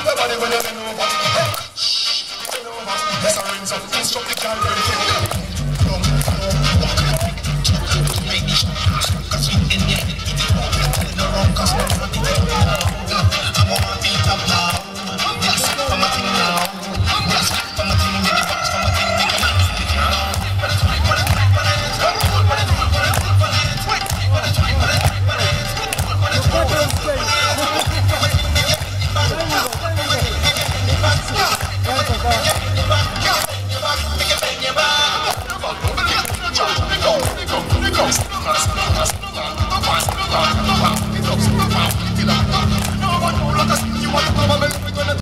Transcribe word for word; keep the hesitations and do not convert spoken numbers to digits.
your body when you bend over. Shh, bend over. Yes, I rinse up. Instruct the girl very quick. Come, come, walk it. Baby, cause we in the